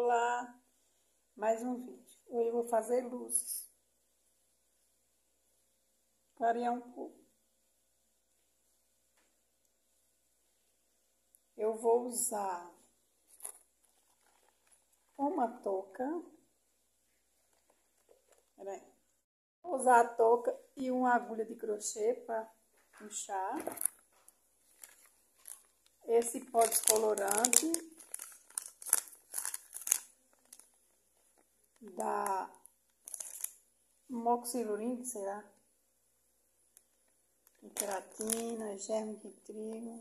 Olá, mais um vídeo. Hoje eu vou fazer luzes. Clarear um pouco. Eu vou usar uma touca. Peraí. Vou usar a touca e uma agulha de crochê para puxar. Esse pó descolorante da Moxilurine, será? Queratina, germe de trigo.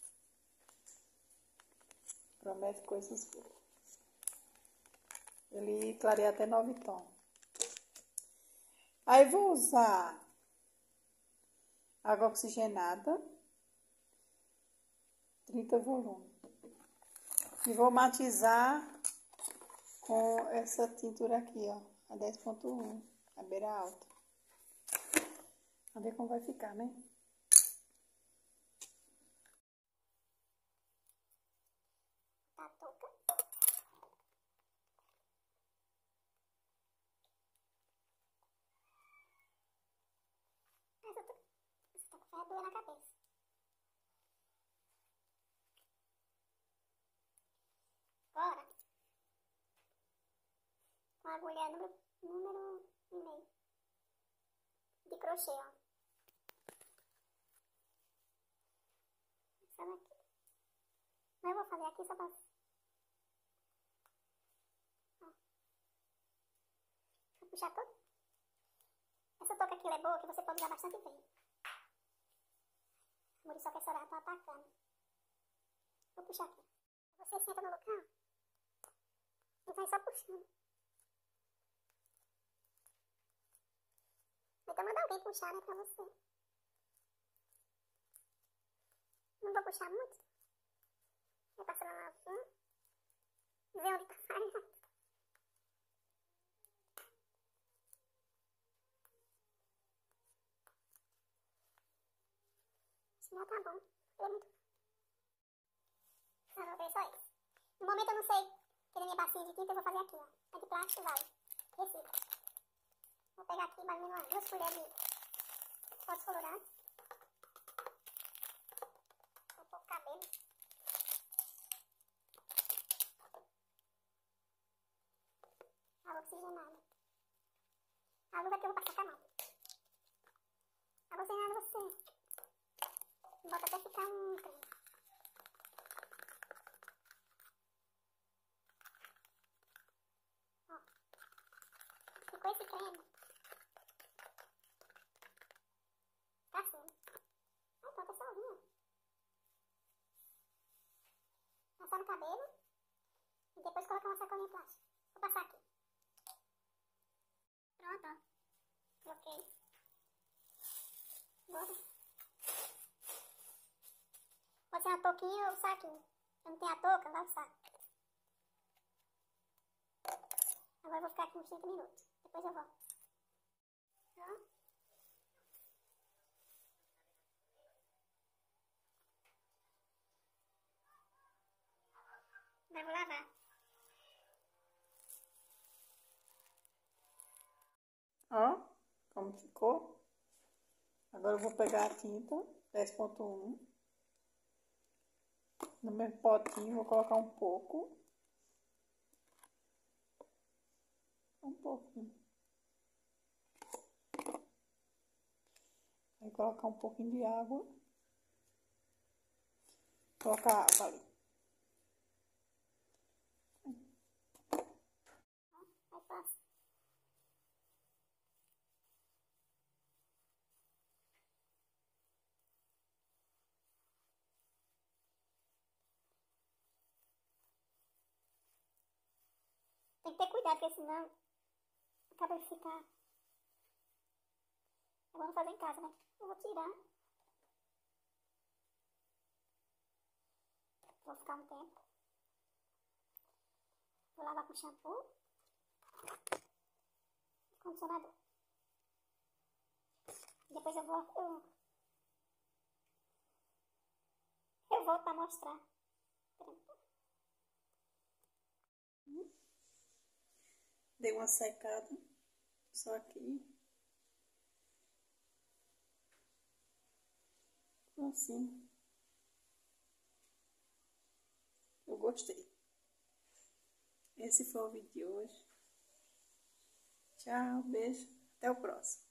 Promete coisas boas. Ele clareia até 9 tons. Aí vou usar água oxigenada, 30 volumes. E vou matizar com essa tintura aqui, ó, a 10.1, a beira alta. Vamos ver como vai ficar, né? A touca. Essa touca vai doer na cabeça. Agora, com a agulha número 1,5 de crochê, ó. Essa daqui. Mas eu vou fazer aqui só pra... Ó. Vou puxar tudo. Essa touca aqui ela é boa, que você pode usar bastante bem. A muriçoca e essa tá atacando. Vou puxar aqui. Você senta no local e vai só puxando. Então manda alguém puxar, né, pra você. Não vou puxar muito. Vai passando a mãozinha. Ver onde tá saindo. Esse meu tá bom. Ele é muito... Não, vou ver só esse. No momento eu não sei querer minha bacia de tinta, eu vou fazer aqui, ó. É de plástico, vale. Recicla. Vou pegar aqui mais ou menos umas 2 colheres de pó descolorante. Vou pôr o cabelo. Água oxigenada. A luz aqui eu vou passar com a mão. Água oxigenada você bota até ficar um creme. Ó. Ficou esse creme. Tá assim. Aí pronto, é sozinho. Passar no cabelo. E depois colocar uma sacolinha plástica. Vou passar aqui. Pronto, ó. Coloquei. Bora. Pode ser uma touquinha ou um saquinho. Eu não tenho a touca, vai o saco. Agora eu vou ficar aqui uns 30 minutos. Depois eu volto. Ó. Agora eu vou lavar. Ó, como ficou. Agora eu vou pegar a tinta 10.1 no mesmo potinho, vou colocar um pouco. Um pouquinho. Aí colocar um pouquinho de água. Colocar água ali. Aí passa. Tem que ter cuidado, porque senão acaba de ficar. Agora eu vou fazer em casa, né? Eu vou tirar. Vou ficar um tempo. Vou lavar com shampoo e condicionador. Depois eu volto pra mostrar. Dei uma secada. Só aqui. Assim. Eu gostei. Esse foi o vídeo de hoje. Tchau, beijo. Até o próximo.